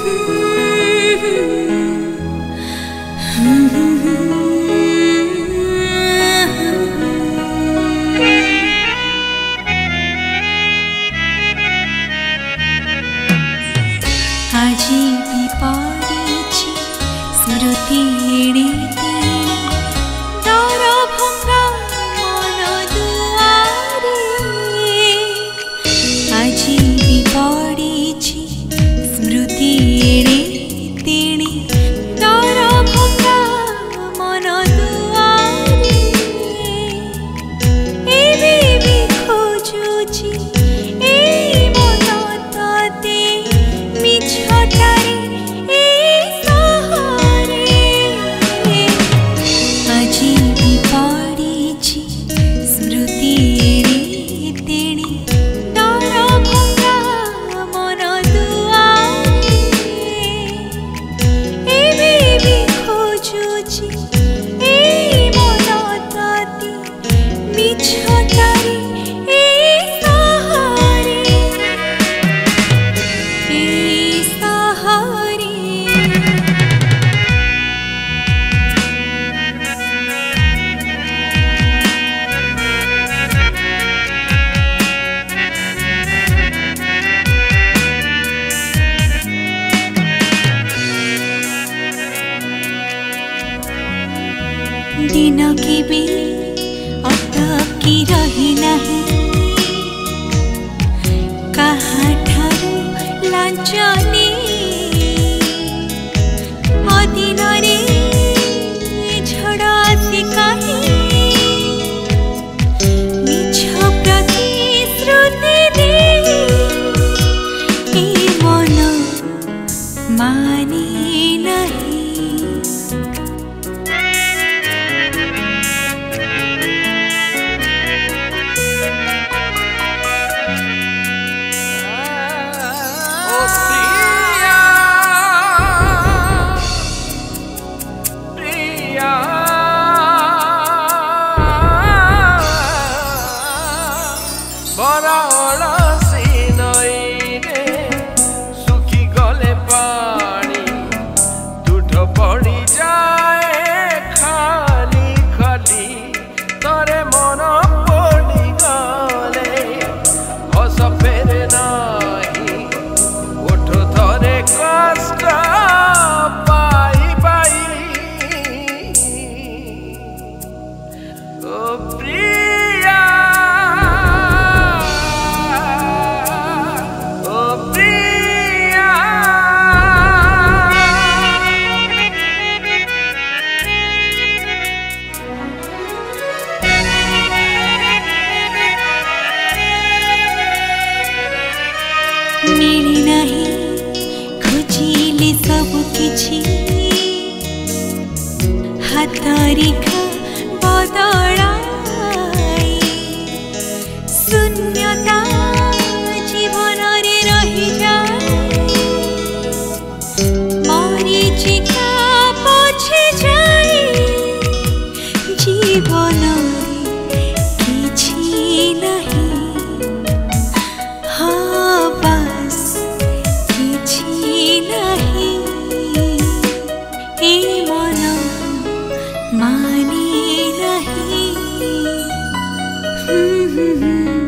আজি বিপড়িছি স্মৃতি এড়ে দর ভঙ্গা মন দুয়ারে। আজি বিপড়িছি স্মৃতি এড়ে তেড়ে দর ভঙ্গা মন দুয়ারে। এবে বি খোঁজুছি এই মন ততে মিছটারে এই সহরে। আজি বিপড়িছি স্মৃতি এড়ে তেড়ে দর ভঙ্গা মন দুয়ারে। এবে বি খোঁজুছি এই মন ততে মিছটারে এই সহরে এই সহরে। दिन के भी अटकी रही नहीं कहाँ ठारू लांचनी अदिन रे झड़ आसी कहीं मिछ प्रतिश्रुति दे ए मन माने नहीं। मिली नहीं खोजिले सब किछि हाथ रेखा बदलाई शून्यता जीवन रे रही जाए मरीचिका पछे जाए जीवन रे किछि नहीं। माने नहीं।